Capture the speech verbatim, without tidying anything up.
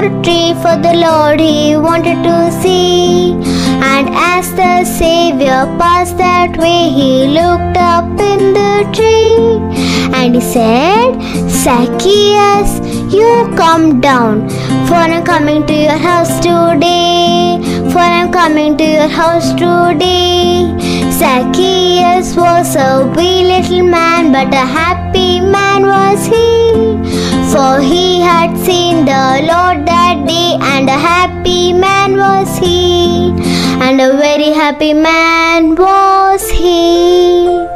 for a tree, for the Lord he wanted to see. And as the Savior passed that way, he looked up in the tree, and he said, Zacchaeus, you come down, for I'm coming to your house today, for I'm coming to your house today. Zacchaeus was a wee little man, but a happy man was he, for he had seen the Lord that day, and a happy man was he, and a very happy man was he.